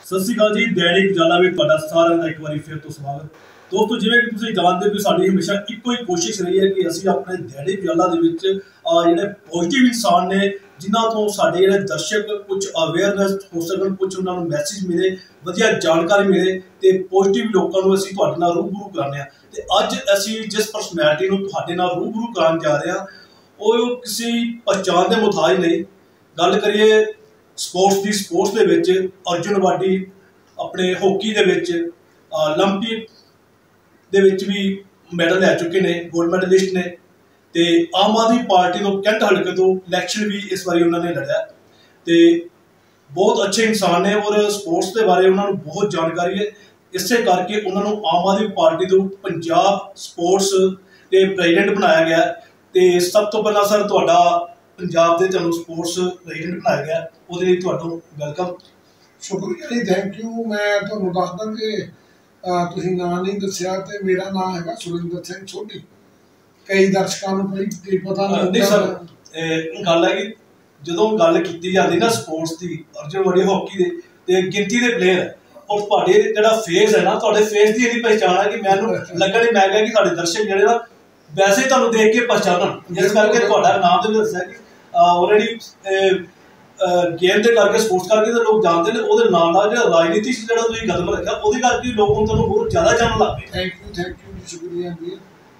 सत श्री अकाल जी। दैनिक उजाला में तुहाडा सारिਆਂ ਦਾ एक बार फिर तो स्वागत। दोस्तों, जिवें कि तुसीं जानते हो साडी हमेशा इक्को ही कोशिश रही है कि असीं अपने दैनिक उजाला दे विच जिहड़े पॉजिटिव इंसान ने जिन्हां तो साडे जिहड़े दर्शक कुछ अवेयरनैस हो सकन, कुछ उन्हां नूं मैसेज मिले, वधिया जानकारी मिले ते पॉजिटिव लोकां नूं असीं तुहाडे नाल रूबरू कराने आ। ते अज असीं जिस पर्सनैलिटी नूं तुहाडे नाल रूबरू कराउण जा रहे हां ओह किसी पहचान के मुताज नहीं। गल करिए स्पोर्ट्स की, स्पोर्ट्स दे विच अर्जुन वाडी अपने हॉकी दे विच ओलंपिक दे विच भी मैडल लै चुके ने, गोल्ड मैडलिस्ट ने। तो आम आदमी पार्टी तो कैंट हल्के तो इलैक्शन भी इस बारी उन्होंने लड़िया। तो बहुत अच्छे इंसान ने और स्पोर्ट्स के बारे उन्होंने बहुत जानकारी है। इस करके उन्होंने आम आदमी पार्टी तो पंजाब स्पोर्ट्स के प्रेजिडेंट बनाया गया। तो सब तो पहला सर तुहाडा पंजाब के तुहानूं स्पोर्ट्स प्रेजिडेंट बनाया गया, ਉਹਦੇ ਲਈ ਤੁਹਾਨੂੰ वेलकम। शुक्रिया जी, थैंक यू। मैं ਤੁਹਾਨੂੰ ਦੱਸਦਾ कि ਤੁਸੀਂ ਨਾਂ नहीं दसिया तो मेरा नाम है सुरिंदर सिंह सोढ़ी। कई दर्शकों को कोई पता नहीं सर, गल है कि जो गल की जाती ना स्पोर्ट्स की, अर्जुन वाडी हॉकी के गिनती के प्लेयर और तुहाडे जिहड़ा फेस है ना, तुहाडे फेस की इन्नी पहचान है कि मैनूं लगा नहीं, मैं कहा कि साडे दर्शक जिहड़े ना वैसे ही तुहानूं देख के पहचानन, जिस करके तुहाडा नाम तो दस्सिया कि ऑलरेडी गेम के करके स्पोर्ट्स करके तो लोग जानते हैं। वो नाल जो राजनीति से जो कदम रखा वो करके लोग तुहानूं बहुत ज़्यादा जानन लग पे। थैंक यू जी, शुक्रिया जी।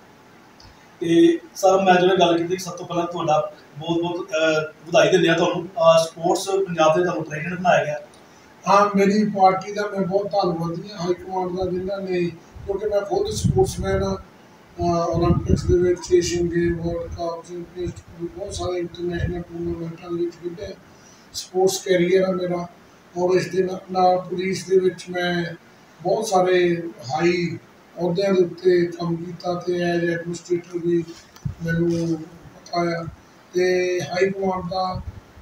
तो सर मैं जो गल की सब तो पहला तुहाडा बहुत बहुत बधाई दिंदे तुहानूं स्पोर्ट्स पंजाब के तुहानूं प्रेजिडेंट बनाया गया। हाँ, मेरी पार्टी का मैं बहुत धन्नवादी हाँ हाईकमांड का, जिन्होंने, क्योंकि मैं खुद स्पोर्ट्समैन हाँ। ओलंपिक्स के Asian game, world cup, championship, बहुत सारे इंटरनेशनल टूरनामेंटों खेले। स्पोर्ट्स कैरियर है मेरा। और इस दिन पुलिस के मैं बहुत सारे हाई अहदों के उत्ते काम किया। एज एडमिनिस्ट्रेटर भी मैनू पता है। तो हाई कमांड का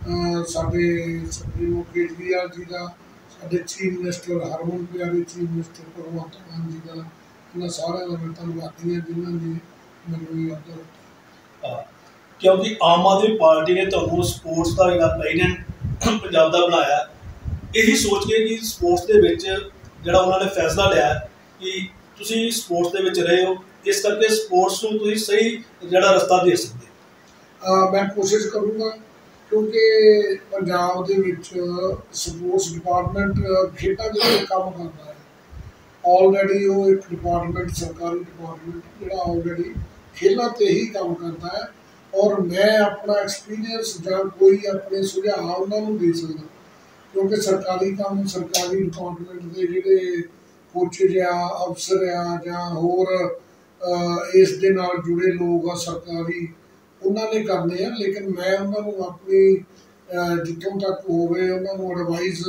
साडे सुप्रीमो केजरीवाल जी का, साडे चीफ मिनिस्टर हरमन प्यारे चीफ मिनिस्टर भगवंत मान जी का, इन्होंने सारे का मैं धन्यवादी हाँ जिन्होंने मैनू याद रखा। क्योंकि आम आदमी पार्टी ने तुहानूं स्पोर्ट्स का जिहड़ा प्रेजिडेंट पंजाब का बनाया, यही सोच के कि स्पोर्ट्स के जिहड़ा उन्होंने फैसला लिया कि तुसीं स्पोर्ट्स के रहे हो, इस करके स्पोर्ट्स नूं तुसीं सही जिहड़ा रस्ता दे सकते। मैं कोशिश करूँगा क्योंकि पंजाब के स्पोर्ट्स डिपार्टमेंट खेलों के काम करता है। ऑलरेडी वो एक डिपार्टमेंट, सरकारी डिपार्टमेंट जो ऑलरेडी खेलों से ही काम करता है। और मैं अपना एक्सपीरियंस या कोई अपने सुझाव उन्होंने दे सकता, क्योंकि सरकारी काम सरकारी डिपार्टमेंट के जोड़े कोचिज आ, अफसर आ, होर इस दे नाल जुड़े लोग आ सरकारी, उन्होंने करने हैं। लेकिन मैं उन्होंने अपनी जितों तक होवे उन्होंने एडवाइस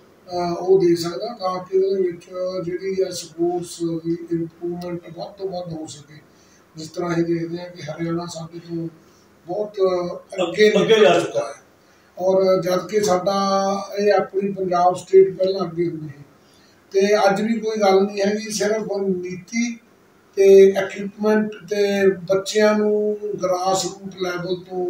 वो दे सकता, ताकि जी स्पोर्ट्स की इंप्रूवमेंट वध तो वध हो सके। जिस तरह ही देखते हैं कि हरियाणा साडे तो बहुत अगे जा चुका है, और जबकि साडा ये अपनी पंजाब स्टेट पहला अगे होंदी है। तो अज भी कोई गल नहीं है कि सिर्फ नीति ते इक्विपमेंट ते बच्चों नूं ग्रास रूट लैवल तो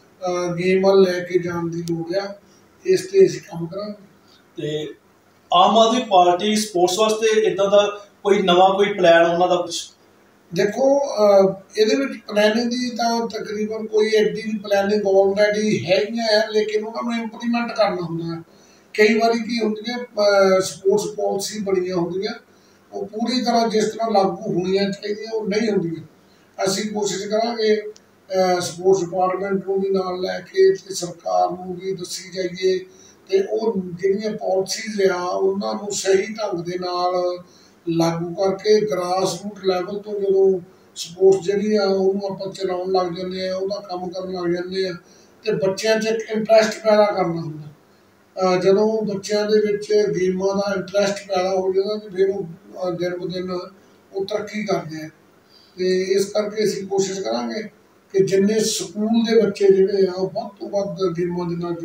गेम वल लैके जाने की लोड़ आ। इस ते असीं काम करांगे। आम आदमी पार्टी स्पोर्ट्स वास्ते इदां दा कोई नवा कोई प्लान उन्हां दा कुछ? देखो, ये प्लैनिंग की तो तकरीबन कोई एडी प्लैनिंग ऑलरेडी है, लेकिन उन्होंने इंप्लीमेंट करना होंगे। कई बार की होंगे स्पोर्ट्स पॉलिसी बड़िया होंगे वो पूरी तरह जिस तरह लागू होनी चाहिए वो नहीं होंगी। असी कोशिश करांगे स्पोर्ट्स डिपार्टमेंट को भी नाल लैके सरकार को भी दसी जाइए, तो जिहड़ियां पॉलिसीज आ उन्होंने सही ढंग के नाल लागू करके ग्रास रूट लैवल तो जो स्पोर्ट्स जी आप चलाउण लग जाते हैं, वह काम करन लग जाते हैं, तो बच्चों एक इंटरस्ट पैदा करना होंगे। जो बच्चों के गेमां का इंटरस्ट पैदा हो जाता तो फिर वो दिन ब दिन वो तरक्की करते हैं। तो इस करके असीं कोशिश करांगे कि जिन्ने स्कूल के बच्चे जिहड़े आ वध तो वध गेमां दे नाल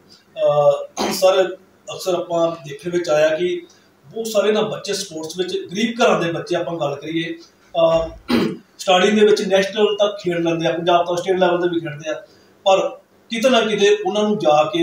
जुड़न। सर अक्सर आपां देखने में आया कि बहुत सारे ना बच्चे स्पोर्ट्स में गरीब घर के बच्चे आप गल करिए स्टार्टिंग के नैशनल तक खेल लेंगे, पंजाब तो स्टेट लैवल पर भी खेलते हैं, पर किते ना किते उन्होंने जाके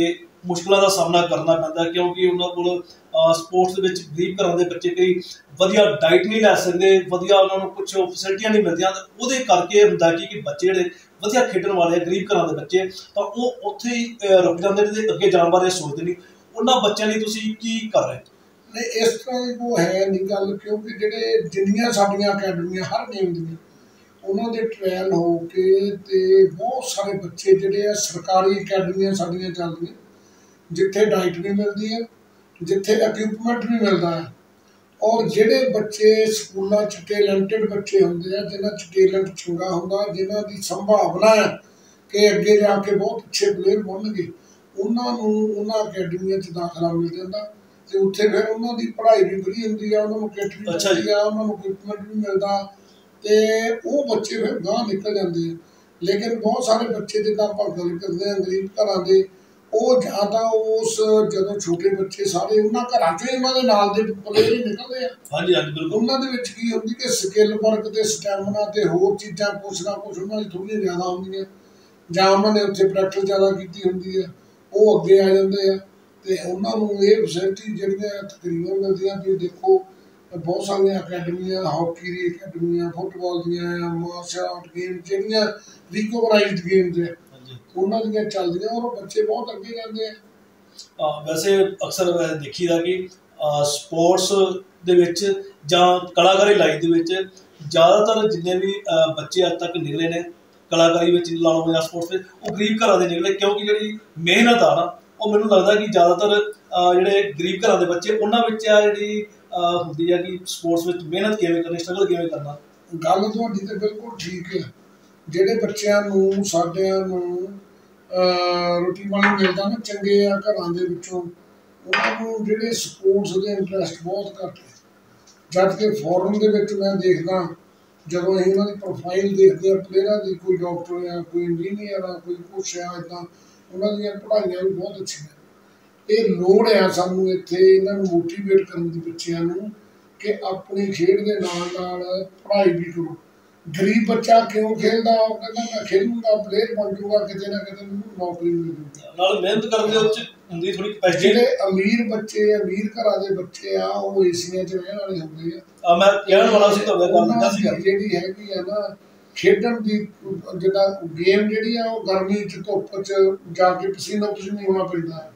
ਮੁਸ਼ਕਲਾਂ ਦਾ ਸਾਹਮਣਾ ਕਰਨਾ ਪੈਂਦਾ, ਕਿਉਂਕਿ ਉਹਨਾਂ ਕੋਲ ਸਪੋਰਟਸ ਦੇ ਵਿੱਚ ਗਰੀਬ ਘਰਾਂ ਦੇ ਬੱਚੇ ਕਈ ਵਧੀਆ ਡਾਈਟ ਨਹੀਂ ਲੈ ਸਕਦੇ, ਵਧੀਆ ਉਹਨਾਂ ਨੂੰ ਕੁਝ ਫੈਸਿਲਿਟੀਆਂ ਨਹੀਂ ਮਿਲਦੀਆਂ। ਉਹਦੇ ਕਰਕੇ ਹੁੰਦਾ ਕਿ ਬੱਚੇ ਜਿਹੜੇ ਵਧੀਆ ਖੇਡਣ ਵਾਲੇ ਗਰੀਬ ਘਰਾਂ ਦੇ ਬੱਚੇ ਤਾਂ ਉਹ ਉੱਥੇ ਹੀ ਰੁਕ ਜਾਂਦੇ ਨੇ ਤੇ ਅੱਗੇ ਜਾਣ ਬਾਰੇ ਸੋਚਦੇ ਨਹੀਂ। ਉਹਨਾਂ ਬੱਚਿਆਂ ਲਈ ਤੁਸੀਂ ਕੀ ਕਰ ਰਹੇ? ਨਹੀਂ, ਇਸ ਤਰ੍ਹਾਂ ਦੀ ਉਹ ਹੈ ਨਹੀਂ ਗੱਲ, ਕਿਉਂਕਿ ਜਿਹੜੇ ਜਿੰਨੀਆਂ ਸਾਡੀਆਂ ਅਕੈਡਮੀਆਂ ਹਰ ਗੇਮ ਦੀਆਂ ਉਹਨਾਂ ਦੇ ਟ੍ਰਾਇਲ ਹੋ ਕੇ ਤੇ ਬਹੁਤ ਸਾਰੇ ਬੱਚੇ ਜਿਹੜੇ ਆ ਸਰਕਾਰੀ ਅਕੈਡਮੀਆਂ ਸਾਡੀਆਂ ਚੱਲਦੀਆਂ, ਜਿੱਥੇ ਡਾਈਟ ਵੀ ਮਿਲਦੀ ਹੈ, ਜਿੱਥੇ ਇਕਵਿਪਮੈਂਟ ਵੀ ਮਿਲਦਾ ਹੈ। ਔਰ ਜਿਹੜੇ ਬੱਚੇ ਸਕੂਲਾਂ 'ਚ ਟੈਲੈਂਟਡ ਬੱਚੇ ਹੁੰਦੇ ਆ, ਜਿਨ੍ਹਾਂ 'ਚ ਟੈਲੈਂਟ ਚੰਗਾ ਹੁੰਦਾ, ਜਿਨ੍ਹਾਂ ਦੀ ਸੰਭਾਵਨਾ ਹੈ ਕਿ ਅੱਗੇ ਜਾ ਕੇ ਬਹੁਤ ਅੱਛੇ ਪਲੇਅਰ ਬਣਨਗੇ, ਉਹਨਾਂ ਨੂੰ ਉਹਨਾਂ ਅਕੈਡਮੀਆਂ 'ਚ ਦਾਖਲਾ ਮਿਲ ਜਾਂਦਾ ਤੇ ਉੱਥੇ ਫਿਰ ਉਹਨਾਂ ਦੀ ਪੜ੍ਹਾਈ ਵੀ ਵਧੀਆ ਹੁੰਦੀ ਆ, ਉਹਨਾਂ ਨੂੰ ਕਿੱਟ ਵੀ ਮਿਲਦੀ ਆ, ਉਹਨਾਂ ਨੂੰ ਇਕਵਿਪਮੈਂਟ ਵੀ ਮਿਲਦਾ ਤੇ ਉਹ ਬੱਚੇ ਫਿਰ ਗਾਂਹ ਨਿਕਲ ਜਾਂਦੇ ਆ। ਲੇਕਿਨ ਬਹੁਤ ਸਾਰੇ ਬੱਚੇ ਜਿੱਦਾਂ ਆਪਾਂ ਗੱਲ ਕਰਦੇ ਹਾਂ ਗਰੀਬ ਘਰਾਂ ਦੇ, ਉਹ ਜਾਂ ਤਾਂ ਉਸ ਜਦੋਂ ਛੋਟੇ ਬੱਚੇ ਸਾਰੇ ਉਹਨਾਂ ਘਰਾਂ 'ਚੋਂ ਉਹਨਾਂ ਦੇ ਨਾਲ ਦੇ ਪਲੇਅਰ ਹੀ ਨਿਕਲਦੇ ਆ। ਹਾਂਜੀ ਹਾਂਜੀ ਬਿਲਕੁਲ। ਉਹਨਾਂ ਦੇ ਵਿੱਚ ਕੀ ਹੁੰਦੀ ਕਿ ਸਕਿੱਲ ਵਰਕ ਤੇ ਸਟੈਮਿਨਾ ਤੇ ਹੋਰ ਚੀਜ਼ਾਂ ਕੁਛ ਨਾ ਕੁਛ ਉਹਨਾਂ ਦੀ ਥੋੜ੍ਹੀਆਂ ਜ਼ਿਆਦਾ ਹੁੰਦੀਆਂ, ਜਾਂ ਉਹਨਾਂ ਨੇ ਉੱਥੇ ਪ੍ਰੈਕਟਿਸ ਜ਼ਿਆਦਾ ਕੀਤੀ ਹੁੰਦੀ ਹੈ, ਉਹ ਅੱਗੇ ਆ ਜਾਂਦੇ ਆ ਤੇ ਉਹਨਾਂ ਨੂੰ ਇਹ ਫੈਸਿਲਿਟੀ ਜਿਹੜੀਆਂ ਤਕਰੀਬਨ ਮਿਲਦੀਆਂ। ਤੁਸੀਂ ਦੇਖੋ ਬਹੁਤ ਸਾਰੀਆਂ ਅਕੈਡਮੀਆਂ, ਹਾਕੀ ਦੀ ਅਕੈਡਮੀਆਂ, ਫੁੱਟਬਾਲ ਦੀਆਂ, ਮਾਰਸ਼ਲ ਆਰਟ ਗੇਮ ਜਿਹੜੀਆਂ ਰਿਕੋਗਨਾਈਜ਼ਡ ਗੇਮਸ ਹੈ, ਉਹਨਾਂ ਦੀਆਂ ਚੱਲਦੀਆਂ ਔਰ ਬੱਚੇ ਬਹੁਤ ਅੱਗੇ ਜਾਂਦੇ ਆ। ਵੈਸੇ ਅਕਸਰ ਦੇਖੀਦਾ ਕਿ ਸਪੋਰਟਸ ਦੇ ਵਿੱਚ ਜਾਂ ਕਲਾਕਾਰੀ ਲਾਈਨ ਦੇ ਵਿੱਚ ਜ਼ਿਆਦਾਤਰ ਜਿੰਨੇ ਵੀ ਬੱਚੇ ਅੱਜ ਤੱਕ ਨਿਕਲੇ ਨੇ ਕਲਾਕਾਰੀ ਵਿੱਚ ਲਾ ਲਓ ਜਾਂ ਸਪੋਰਟਸ ਵਿੱਚ, ਉਹ ਗਰੀਬ ਘਰਾਂ ਦੇ ਨਿਕਲੇ, ਕਿਉਂਕਿ ਜਿਹੜੀ ਮਿਹਨਤ ਆ ਨਾ ਉਹ ਮੈਨੂੰ ਲੱਗਦਾ ਕਿ ਜ਼ਿਆਦਾਤਰ ਜਿਹੜੇ ਗਰੀਬ ਘਰਾਂ ਦੇ ਬੱਚੇ ਉਹਨਾਂ ਵਿੱਚ ਆ ਜਿਹੜੀ ਹੁੰਦੀ ਹੈ ਕਿ ਸਪੋਰਟਸ ਵਿੱਚ ਮਿਹਨਤ ਕਿਵੇਂ ਕਰਨੀ, ਸਟਰਗਲ ਕਿਵੇਂ ਕਰਨਾ। ਗੱਲ ਤੁਹਾਡੀ ਤਾਂ ਬਿਲਕੁਲ ਠੀਕ ਹੈ। ਜਿਹੜੇ ਬੱਚਿਆਂ ਨੂੰ ਸਾਡਿਆਂ ਨੂੰ ਰੋਟੀ ਪਾਣੀ ਮਿਲਦਾ ਨਾ ਚੰਗੇ ਆ ਘਰਾਂ ਦੇ ਵਿੱਚੋਂ, ਉਹਨਾਂ ਨੂੰ ਜਿਹੜੇ ਸਪੋਰਟਸ ਦੇ ਇੰਟਰਸਟ ਬਹੁਤ ਘੱਟ ਹੈ। ਜਦ ਕਿ ਫੋਰਨ ਦੇ ਵਿੱਚ ਮੈਂ ਦੇਖਦਾ, ਜਦੋਂ ਅਸੀਂ ਉਹਨਾਂ ਦੀ ਪ੍ਰੋਫਾਈਲ ਦੇਖਦੇ ਹਾਂ ਪਲੇਅਰਾਂ ਦੀ, ਕੋਈ ਡਾਕਟਰ ਆ, ਕੋਈ ਇੰਜੀਨੀਅਰ ਆ, ਕੋਈ ਕੁਛ ਆ, ਇੱਦਾਂ ਉਹਨਾਂ ਦੀਆਂ ਪੜ੍ਹਾਈਆਂ ਵੀ ਬਹੁਤ ਅੱਛੀਆਂ। ਇਹ ਲੋੜ ਆ ਸਾਨੂੰ ਇੱਥੇ ਇਹਨਾਂ ਨੂੰ ਮੋਟੀਵੇਟ ਕਰਨ ਦੀ ਬੱਚਿਆਂ ਨੂੰ ਕਿ ਆਪਣੀ ਖੇਡ ਦੇ ਨਾਲ ਨਾਲ ਪੜ੍ਹਾਈ ਵੀ ਕਰੋ। ਗਰੀਬ ਬੱਚਾ ਕਿਉਂ ਖੇਡਦਾ? ਉਹ ਕਹਿੰਦਾ ਮੈਂ ਖੇਡੂੰਗਾ, ਪਲੇਅਰ ਬਣ ਜੂਗਾ, ਕਿਤੇ ਨਾ ਕਿਤੇ ਮੈਨੂੰ ਨੌਕਰੀ ਮਿਲ ਜੂਗੀ। ਨਾਲ ਮਿਹਨਤ ਕਰਨ ਦੇ ਵਿੱਚ ਹੁੰਦੀ ਥੋੜੀ ਕਪੈਸਿਟੀ। ਜਿਹੜੇ ਅਮੀਰ ਬੱਚੇ, ਅਮੀਰ ਘਰਾਂ ਦੇ ਬੱਚੇ ਆ, ਉਹ ਏਸੀਆਂ 'ਚ ਰਹਿਣ ਵਾਲੇ ਹੁੰਦੇ ਆ। ਮੈਂ ਕਹਿਣ ਵਾਲਾ ਸੀ ਤੁਹਾਨੂੰ, ਜਿਹੜੀ ਹੈਗੀ ਆ ਨਾ ਖੇਡਣ ਦੀ, ਜਿੱਦਾਂ ਗੇਮ ਜਿਹੜੀ ਆ ਉਹ ਗਰਮੀ 'ਚ ਧੁੱਪ 'ਚ ਜਾ ਕੇ ਪਸੀਨੋ ਪਸੀਨੀ ਹੋਣਾ ਪੈਂਦਾ ਹੈ।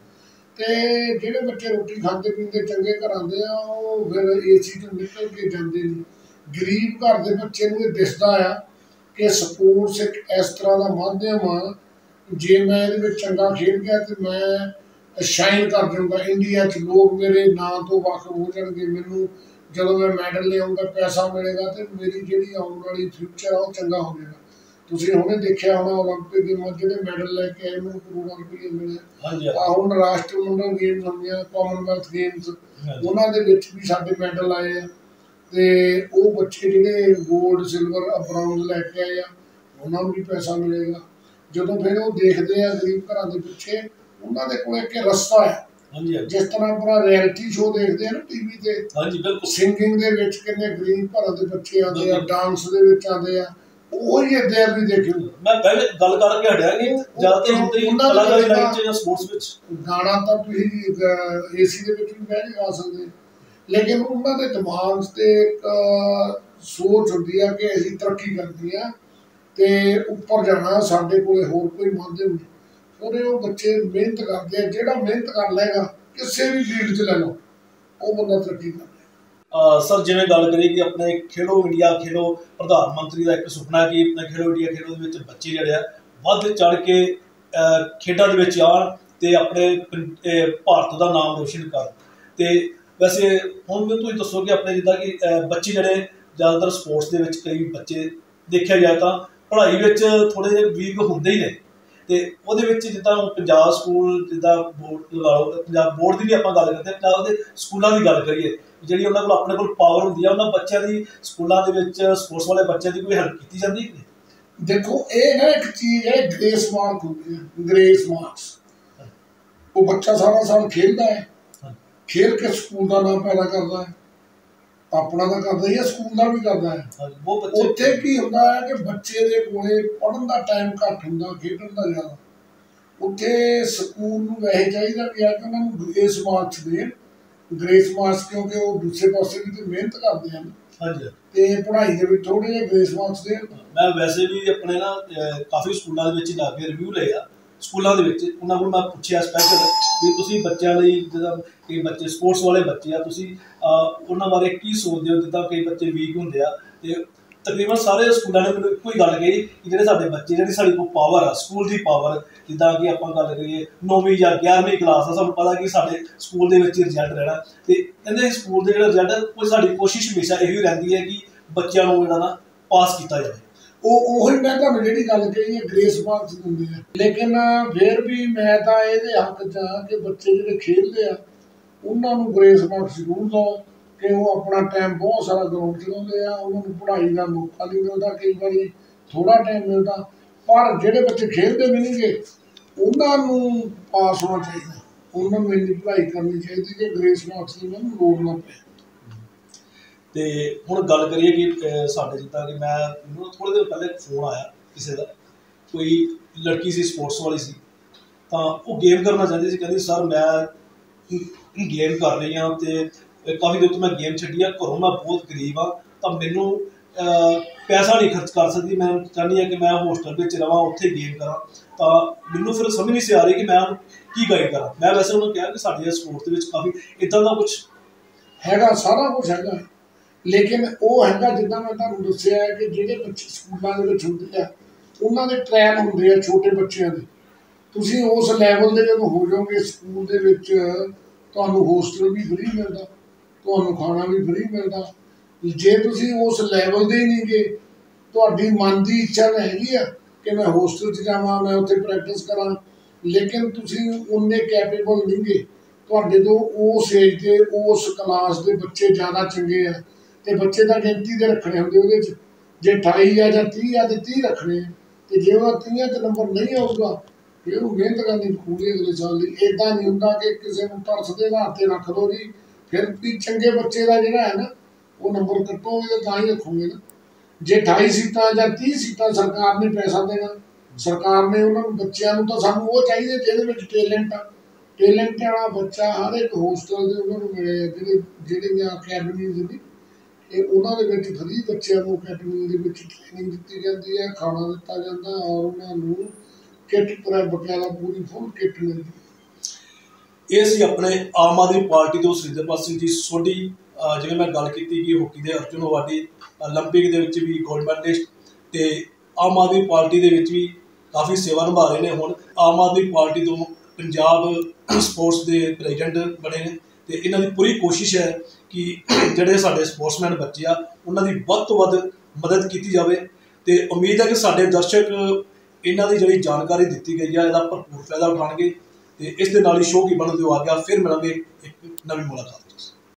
ਤੇ ਜਿਹੜੇ ਬੱਚੇ ਰੋਟੀ ਖਾਂਦੇ ਪੀਂਦੇ ਚੰਗੇ ਘਰਾਂ ਦੇ ਆ, ਉਹ ਫਿਰ ਏਸੀ 'ਚੋਂ ਨਿਕਲ ਕੇ ਜਾਂਦੇ ਨੇ। ਗਰੀਬ ਘਰ ਦੇ ਬੱਚੇ ਨੂੰ ਇਹ ਦਿਸਦਾ ਆ ਕਿ ਸਪੋਰਟਸ ਇੱਕ ਇਸ ਤਰ੍ਹਾਂ ਦਾ ਮਾਧਿਅਮ ਆ, ਜੇ ਮੈਂ ਇਹਦੇ ਵਿੱਚ ਚੰਗਾ ਖੇਡ ਗਿਆ ਤੇ ਮੈਂ ਸ਼ਾਈਨ ਕਰ ਜਾਊਂਗਾ ਇੰਡੀਆ 'ਚ, ਲੋਕ ਮੇਰੇ ਨਾਂ ਤੋਂ ਵਾਕਫ ਹੋ ਜਾਣਗੇ, ਮੈਨੂੰ ਜਦੋਂ ਮੈਂ ਮੈਡਲ ਲਿਆਊਂਗਾ ਪੈਸਾ ਮਿਲੇਗਾ ਤੇ ਮੇਰੀ ਜਿਹੜੀ ਆਉਣ ਵਾਲੀ ਫਿਊਚਰ ਆ ਉਹ ਚੰਗਾ ਹੋ ਜਾਏਗਾ। ਤੁਸੀਂ ਹੁਣੇ ਦੇਖਿਆ ਹੋਣਾ ਓਲੰਪਿਕ ਗੇਮਾਂ ਜਿਹੜੇ ਮੈਡਲ ਲੈ ਕੇ ਆਏ ਨੂੰ ਕਰੋੜਾਂ ਰੁਪਏ ਮਿਲੇ ਆ। ਹੁਣ ਰਾਸ਼ਟਰਮੰਡਲ ਗੇਮਸ ਹੁੰਦੀਆਂ, ਕਾਮਨਵੈਲਥ ਗੇਮਸ, ਉਹਨਾਂ ਦੇ ਵਿੱਚ ਵੀ ਸਾਡੇ ਮੈਡਲ ਆਏ ਆ ਤੇ ਉਹ ਬੱਚੇ ਜਿਹੜੇ ਗੋਲਡ, ਸਿਲਵਰ, ਬ੍ਰਾਊਨਜ਼ ਲੈ ਕੇ ਆਏ ਆ, ਉਹਨਾਂ ਨੂੰ ਵੀ ਪੈਸਾ ਮਿਲੇਗਾ। ਜਦੋਂ ਫਿਰ ਉਹ ਦੇਖਦੇ ਆ ਗਰੀਬ ਘਰਾਂ ਦੇ ਪਿੱਛੇ, ਉਹਨਾਂ ਦੇ ਕੋਲ ਇੱਕ ਰਸਤਾ ਹੈ। ਜਿਸ ਤਰ੍ਹਾਂ ਆਪਣਾ ਰਿਐਲਿਟੀ ਸ਼ੋਅ ਦੇਖਦੇ ਆ ਨਾ ਟੀਵੀ ਤੇ, ਸਿੰਗਿੰਗ ਦੇ ਵਿੱਚ ਕਿੰਨੇ ਗਰੀਬ ਘਰਾਂ ਦੇ ਬੱਚੇ ਆਉਂਦੇ ਆ, ਡਾਂਸ ਦੇ ਵਿੱਚ ਆਉਂਦੇ ਆ, ਉਹੀ ਇੱਦਾਂ ਵੀ ਦੇਖਿਓ। ਮੈਂ ਪਹਿਲੇ ਗੱਲ ਕਰਕੇ ਹਟਿਆ ਕਿ ਜ਼ਿਆਦਾਤਰ ਹੁੰਦੇ ਹੀ ਕਲਾਕਾਰੀ ਲਾਈਨ 'ਚ ਜਾਂ ਸਪੋਰਟਸ ਵਿੱਚ। ਗਾਣਾ ਤਾਂ ਤੁਸੀਂ ਏਸੀ ਦੇ ਵਿੱਚ ਵੀ ਬਹਿ ਕੇ ਗਾ ਸਕਦੇ, ਲੇਕਿਨ ਉਹਨਾਂ ਦੇ ਦਿਮਾਗ 'ਤੇ ਇੱਕ ਸੋਚ ਹੁੰਦੀ ਆ ਕਿ ਅਸੀਂ ਤਰੱਕੀ ਕਰਨੀ ਆ ਤੇ ਉੱਪਰ ਜਾਣਾ, ਸਾਡੇ ਕੋਲ ਹੋਰ ਕੋਈ ਮਾਧਿਅਮ ਨਹੀਂ। ਉਹਦੇ ਉਹ ਬੱਚੇ ਮਿਹਨਤ ਕਰਦੇ ਆ, ਜਿਹੜਾ ਮਿਹਨਤ ਕਰ ਲਏਗਾ ਕਿਸੇ ਵੀ ਫੀਲਡ 'ਚ ਲੈ ਲਓ, ਉਹ ਬੰਦਾ ਤਰੱਕੀ ਕਰ। ਸਰ ਜਿਵੇਂ ਗੱਲ ਕਰੀਏ ਕਿ ਆਪਣੇ ਖੇਲੋ ਇੰਡੀਆ, ਖੇਲੋ ਪ੍ਰਧਾਨ ਮੰਤਰੀ ਦਾ ਇੱਕ ਸੁਪਨਾ ਕਿ ਆਪਣੇ ਖੇਲੋ ਇੰਡੀਆ ਖੇਲੋ ਦੇ ਵਿੱਚ ਬੱਚੇ ਜਿਹੜੇ ਆ ਵੱਧ ਚੜ੍ਹ ਕੇ ਖੇਡਾਂ ਦੇ ਵਿੱਚ ਆਉਣ ਤੇ ਆਪਣੇ ਭਾਰਤ ਦਾ ਨਾਮ ਰੋਸ਼ਨ ਕਰਨ। ਤੇ ਵੈਸੇ ਹੁਣ ਤੁਸੀਂ ਦੱਸੋ ਕਿ ਆਪਣੇ ਜਿੱਦਾਂ ਕਿ ਬੱਚੇ ਜਿਹੜੇ ਜ਼ਿਆਦਾਤਰ ਸਪੋਰਟਸ ਦੇ ਵਿੱਚ ਕਈ ਬੱਚੇ ਦੇਖਿਆ ਜਾਏ ਤਾਂ ਪੜ੍ਹਾਈ ਵਿੱਚ ਥੋੜ੍ਹੇ ਜਿਹੇ ਵੀਕ ਹੁੰਦੇ ਹੀ ਨੇ, ਤੇ ਉਹਦੇ ਵਿੱਚ ਜਿੱਦਾਂ ਪੰਜਾਬ ਸਕੂਲ ਜਿੱਦਾਂ ਬੋਰਡ ਲਗਾ ਲਓ, ਪੰਜਾਬ ਬੋਰਡ ਦੀ ਵੀ ਆਪਾਂ ਗੱਲ ਕਰਦੇ ਹਾਂ, ਪੰਜਾਬ ਦੇ ਸਕੂਲਾਂ ਦੀ ਗੱਲ ਕਰੀਏ, ਜਿਹੜੀ ਉਹਨਾਂ ਕੋਲ ਆਪਣੇ ਕੋਲ ਪਾਵਰ ਹੁੰਦੀ ਆ, ਉਹਨਾਂ ਬੱਚਿਆਂ ਦੀ ਸਕੂਲਾਂ ਦੇ ਵਿੱਚ ਸਪੋਰਟਸ ਵਾਲੇ ਬੱਚਿਆਂ ਦੀ ਕੋਈ ਹੈਲਪ ਕੀਤੀ ਜਾਂਦੀ ਹੈ? ਦੇਖੋ ਇਹ ਨਾ ਇੱਕ ਚੀਜ਼ ਹੈ, ਗ੍ਰੇਸ ਮਾਰਕ ਹੁੰਦੀ ਹੈ, ਗ੍ਰੇਸ ਮਾਰਕਸ। ਉਹ ਬੱਚਾ ਸਾਰਾ ਸਾਲ ਖੇਡਦਾ ਹੈ, ਖੇਡ ਕੇ ਸਕੂਲ ਦਾ ਨਾਮ ਪੈਦਾ ਕਰਦਾ ਹੈ, ਆਪਣਾ ਤਾਂ ਕਰਦਾ ਹੀ ਹੈ, ਸਕੂਲ ਦਾ ਵੀ ਕਰਦਾ ਹੈ। ਉੱਥੇ ਕੀ ਹੁੰਦਾ ਹੈ ਕਿ ਬੱਚੇ ਦੇ ਕੋਲੇ ਪੜ੍ਹਨ ਦਾ ਟਾਈਮ ਘੱਟ ਹੁੰਦਾ, ਖੇਡਣ ਦਾ ਜ਼ਿਆਦਾ। ਉੱਥੇ ਸਕੂਲ ਨੂੰ ਵੈਸੇ ਚਾਹੀਦਾ ਵੀ ਆ ਕਿ ਉਹਨਾਂ ਨੂੰ ਗ੍ਰੇਸ ਮਾਰਕਸ ਦੇਣ। ਗ੍ਰੇਸ ਮਾਰਕਸ ਕਿਉਂਕਿ ਉਹ ਦੂਸਰੇ ਪਾਸੇ ਵੀ ਤੇ ਮਿਹਨਤ ਕਰਦੇ ਹਨ ਹਾਂਜੀ ਤੇ ਪੜ੍ਹਾਈ ਦੇ ਵਿੱਚ ਥੋੜ੍ਹੇ ਜਿਹੇ ਗ੍ਰੇਸ ਮਾਰਕਸ ਦੇਣ। ਮੈਂ ਵੈਸੇ ਵੀ ਆਪਣੇ ਨਾ ਕਾਫੀ ਸਕੂਲਾਂ ਦੇ ਵਿੱਚ ਜਾ ਕੇ ਰਿਵਿਊ ਲਏ ਆ। ਸਕੂਲਾਂ ਦੇ ਵਿੱਚ ਉਹਨਾਂ ਕੋਲ ਮੈਂ ਪੁੱਛਿਆ ਸਪੈਸ਼ਲ ਵੀ ਤੁਸੀਂ ਬੱਚਿਆਂ ਲਈ, ਜਿੱਦਾਂ ਕਈ ਬੱਚੇ ਸਪੋਰਟਸ ਵਾਲੇ ਬੱਚੇ ਆ, ਤੁਸੀਂ ਉਹਨਾਂ ਬਾਰੇ ਕੀ ਸੋਚਦੇ ਹੋ? ਜਿੱਦਾਂ ਕਈ ਬੱਚੇ ਵੀਕ ਹੁੰਦੇ ਆ, ਤੇ ਤਕਰੀਬਨ ਸਾਰੇ ਸਕੂਲਾਂ ਨੇ ਮੈਨੂੰ ਇੱਕੋ ਹੀ ਗੱਲ ਕਹੀ ਕਿ ਜਿਹੜੇ ਸਾਡੇ ਬੱਚੇ, ਜਿਹੜੀ ਸਾਡੀ ਕੋਲ ਪਾਵਰ ਆ, ਸਕੂਲ ਦੀ ਪਾਵਰ, ਜਿੱਦਾਂ ਕਿ ਆਪਾਂ ਗੱਲ ਕਰੀਏ 9ਵੀਂ ਜਾਂ 11ਵੀਂ ਕਲਾਸ ਦਾ, ਸਾਨੂੰ ਪਤਾ ਕਿ ਸਾਡੇ ਸਕੂਲ ਦੇ ਵਿੱਚ ਰਿਜ਼ਲਟ ਰਹਿਣਾ, ਤੇ ਕਹਿੰਦੇ ਸਕੂਲ ਦੇ ਜਿਹੜਾ ਰਿਜ਼ਲਟ, ਉਹ ਸਾਡੀ ਕੋਸ਼ਿਸ਼ ਹਮੇਸ਼ਾ ਇਹੀ ਰਹਿੰਦੀ ਹੈ ਕਿ ਬੱਚਿਆਂ ਨੂੰ ਜਿਹੜਾ ਨਾ ਪਾਸ ਕੀਤਾ ਜਾਵੇ। ਉਹੀ ਮੈਂ ਤੁਹਾਨੂੰ ਜਿਹੜੀ ਗੱਲ ਕਹੀ ਹੈ ਗ੍ਰੇਸ ਮਾਰਕਸ ਦਿੰਦੇ ਆ, ਲੇਕਿਨ ਫਿਰ ਵੀ ਮੈਂ ਤਾਂ ਇਹਦੇ ਹੱਕ 'ਚ ਹਾਂ ਕਿ ਬੱਚੇ ਜਿਹੜੇ ਖੇਡਦੇ ਆ ਉਹਨਾਂ ਨੂੰ ਗ੍ਰੇਸ ਮਾਰਕਸ ਜ਼ਰੂਰ ਦਿਓ ਕਿ ਉਹ ਆਪਣਾ ਟਾਈਮ ਬਹੁਤ ਸਾਰਾ ਗਰਾਊਂਡ 'ਚ ਲਾਉਂਦੇ ਆ, ਉਹਨਾਂ ਨੂੰ ਪੜ੍ਹਾਈ ਦਾ ਮੌਕਾ ਨਹੀਂ ਮਿਲਦਾ, ਕਈ ਵਾਰੀ ਥੋੜ੍ਹਾ ਟਾਈਮ ਮਿਲਦਾ, ਪਰ ਜਿਹੜੇ ਬੱਚੇ ਖੇਡਦੇ ਵੀ ਨਹੀਂਗੇ ਉਹਨਾਂ ਨੂੰ ਪਾਸ ਹੋਣਾ ਚਾਹੀਦਾ, ਉਹਨਾਂ ਨੂੰ ਇੰਨੀ ਪੜ੍ਹਾਈ ਕਰਨੀ ਚਾਹੀਦੀ ਕਿ ਗ੍ਰੇਸ ਮਾਰਕਸ ਦੀ ਉਹਨਾਂ ਨੂੰ ਲੋੜ ਨਾ ਪਏ। ਤੇ ਹੁਣ ਗੱਲ ਕਰੀਏ ਕਿ ਸਾਡੇ ਜਿੱਦਾਂ ਕਿ ਮੈਨੂੰ ਥੋੜ੍ਹੇ ਦਿਨ ਪਹਿਲੇ ਫੋਨ ਆਇਆ ਕਿਸੇ ਦਾ, ਕੋਈ ਲੜਕੀ ਸੀ ਸਪੋਰਟਸ ਵਾਲੀ ਸੀ, ਤਾਂ ਉਹ ਗੇਮ ਕਰਨਾ ਚਾਹੁੰਦੀ ਸੀ। ਕਹਿੰਦੀ ਸਰ ਮੈਂ ਗੇਮ ਕਰ ਰਹੀ ਹਾਂ ਅਤੇ ਕਾਫੀ ਦਿਨ ਤੋਂ ਮੈਂ ਗੇਮ ਛੱਡੀ ਆ, ਘਰੋਂ ਮੈਂ ਬਹੁਤ ਗਰੀਬ ਹਾਂ, ਤਾਂ ਮੈਨੂੰ ਪੈਸਾ ਨਹੀਂ ਖਰਚ ਕਰ ਸਕਦੀ, ਮੈਂ ਚਾਹੁੰਦੀ ਹਾਂ ਕਿ ਮੈਂ ਹੋਸਟਲ ਵਿੱਚ ਰਹਾਂ, ਉੱਥੇ ਗੇਮ ਕਰਾਂ। ਤਾਂ ਮੈਨੂੰ ਫਿਰ ਸਮਝ ਨਹੀਂ ਸੀ ਆ ਰਹੀ ਕਿ ਮੈਂ ਉਹਨੂੰ ਕੀ ਗਾਈਡ ਕਰਾਂ। ਮੈਂ ਵੈਸੇ ਉਹਨੂੰ ਕਿਹਾ ਕਿ ਸਾਡੇ ਸਪੋਰਟ ਦੇ ਵਿੱਚ ਕਾਫੀ ਇੱਦਾਂ ਦਾ ਕੁਛ ਹੈਗਾ, ਸਾਰਾ ਕੁਛ ਹੈਗਾ, ਲੇਕਿਨ ਉਹ ਹੈਗਾ ਜਿੱਦਾਂ ਮੈਂ ਤੁਹਾਨੂੰ ਦੱਸਿਆ ਹੈ ਕਿ ਜਿਹੜੇ ਬੱਚੇ ਸਕੂਲਾਂ ਦੇ ਵਿੱਚ ਹੁੰਦੇ ਆ ਉਹਨਾਂ ਦੇ ਟ੍ਰੈਲ ਹੁੰਦੇ ਆ ਛੋਟੇ ਬੱਚਿਆਂ ਦੇ। ਤੁਸੀਂ ਉਸ ਲੈਵਲ ਦੇ ਜਦੋਂ ਹੋ ਜਾਓਗੇ ਸਕੂਲ ਦੇ ਵਿੱਚ, ਤੁਹਾਨੂੰ ਹੋਸਟਲ ਵੀ ਫ੍ਰੀ ਮਿਲਦਾ, ਤੁਹਾਨੂੰ ਖਾਣਾ ਵੀ ਫ੍ਰੀ ਮਿਲਦਾ। ਜੇ ਤੁਸੀਂ ਉਸ ਲੈਵਲ ਦੇ ਹੀ ਨਹੀਂ ਗੇ, ਤੁਹਾਡੀ ਮਨ ਦੀ ਇੱਛਾ ਤਾਂ ਹੈਗੀ ਆ ਕਿ ਮੈਂ ਹੋਸਟਲ 'ਚ ਜਾਵਾਂ, ਮੈਂ ਉੱਥੇ ਪ੍ਰੈਕਟਿਸ ਕਰਾਂ, ਲੇਕਿਨ ਤੁਸੀਂ ਉਨੇ ਕੈਪੇਬਲ ਨਹੀਂ ਗੇ, ਤੁਹਾਡੇ ਤੋਂ ਉਸ ਏਜ ਦੇ ਉਸ ਕਲਾਸ ਦੇ ਬੱਚੇ ਜ਼ਿਆਦਾ ਚੰਗੇ ਆ, ਤੇ ਬੱਚੇ ਤਾਂ ਗਿਣਤੀ ਦੇ ਰੱਖਣੇ ਹੁੰਦੇ ਉਹਦੇ 'ਚ, ਜੇ 28 ਆ ਜਾਂ 30 ਆ ਤੇ 30 ਰੱਖਣੇ ਆ, ਤੇ ਜੇ ਉਹਦਾ 30 'ਚ ਨੰਬਰ ਨਹੀਂ ਆਊਗਾ ਫਿਰ ਉਹਨੂੰ ਮਿਹਨਤ ਕਰਨੀ ਪਊਗੀ ਅਗਲੇ ਸਾਲ ਲਈ। ਇੱਦਾਂ ਨਹੀਂ ਹੁੰਦਾ ਕਿ ਕਿਸੇ ਨੂੰ ਤਰਸ ਦੇ ਆਧਾਰ 'ਤੇ ਰੱਖ ਦਿਓ ਜੀ, ਫਿਰ ਵੀ ਚੰਗੇ ਬੱਚੇ ਦਾ ਜਿਹੜਾ ਹੈ ਨਾ ਉਹ ਨੰਬਰ ਕੱਟੋਗੇ ਤਾਂ ਤਾਂ ਹੀ ਰੱਖੋਗੇ ਨਾ। ਜੇ 28 ਸੀਟਾਂ ਜਾਂ 30 ਸੀਟਾਂ ਸਰਕਾਰ ਨੇ ਪੈਸਾ ਦੇਣਾ, ਸਰਕਾਰ ਨੇ ਉਹਨਾਂ ਨੂੰ ਬੱਚਿਆਂ ਨੂੰ, ਤਾਂ ਸਾਨੂੰ ਉਹ ਚਾਹੀਦੇ ਜਿਹਦੇ ਵਿੱਚ ਟੇਲੈਂਟ ਆ, ਟੇਲੈਂਟ ਵਾਲਾ ਬੱਚਾ ਹਰ ਇੱਕ ਹੋਸਟਲ ਦੇ ਉਹਨਾਂ ਨੂੰ ਮਿਲੇ, ਜਿਹੜੀਆਂ ਅਕੈਡਮੀਜ਼ ਨੇ ਇਹ ਉਹਨਾਂ ਦੇ ਵਿੱਚ ਫਰੀ ਬੱਚਿਆਂ ਨੂੰ ਅਕੈਡਮੀ ਦੇ ਵਿੱਚ ਟ੍ਰੇਨਿੰਗ ਦਿੱਤੀ ਜਾਂਦੀ ਹੈ, ਖਾਣਾ ਦਿੱਤਾ ਜਾਂਦਾ, ਔਰ ਉਹਨਾਂ ਨੂੰ ਕਿੱਟ ਤਰ੍ਹਾਂ ਬਕਾਇਦਾ ਪੂਰੀ ਫੁੱਲ ਕਿੱਟ ਮਿਲਦੀ। ਇਹ ਸੀ ਆਪਣੇ ਆਮ ਆਦਮੀ ਪਾਰਟੀ ਤੋਂ ਸੁਰਿੰਦਰਪਾਲ ਸਿੰਘ ਜੀ ਸੋਢੀ। ਜਿਵੇਂ ਮੈਂ ਗੱਲ ਕੀਤੀ ਕਿ ਹਾਕੀ ਦੇ ਅਰਜੁਨ ਅਵਾਰਡੀ, ਓਲੰਪਿਕ ਦੇ ਵਿੱਚ ਵੀ ਗੋਲਡ ਮੈਡਲਿਸਟ, ਤੇ ਆਮ ਆਦਮੀ ਪਾਰਟੀ ਦੇ ਵਿੱਚ ਵੀ ਕਾਫੀ ਸੇਵਾ ਨਿਭਾ ਰਹੇ ਨੇ। ਹੁਣ ਆਮ ਆਦਮੀ ਪਾਰਟੀ ਤੋਂ ਪੰਜਾਬ ਸਪੋਰਟਸ ਦੇ ਪ੍ਰੈਜ਼ੀਡੈਂਟ ਬਣੇ ਨੇ, ਤੇ ਇਹਨਾਂ ਦੀ ਪੂਰੀ ਕੋਸ਼ਿਸ਼ ਹੈ ਕਿ ਜਿਹੜੇ ਸਾਡੇ ਸਪੋਰਟਸਮੈਨ ਬੱਚੇ ਆ ਉਹਨਾਂ ਦੀ ਵੱਧ ਤੋਂ ਵੱਧ ਮਦਦ ਕੀਤੀ ਜਾਵੇ, ਤੇ ਉਮੀਦ ਹੈ ਕਿ ਸਾਡੇ ਦਰਸ਼ਕ ਇਹਨਾਂ ਦੀ ਜਿਹੜੀ ਜਾਣਕਾਰੀ ਦਿੱਤੀ ਗਈ ਆ ਇਹਦਾ ਭਰਪੂਰ ਫਾਇਦਾ ਉਠਾਉਣਗੇ। ਤੇ ਇਸ ਦੇ ਨਾਲ ਹੀ ਸ਼ੋਅ ਕੀ ਬਣਨ ਦਿਓ ਆ ਗਿਆ, ਫਿਰ ਮਿਲਾਂਗੇ ਇੱਕ ਨਵੀਂ ਮੁਲਾਕਾਤ।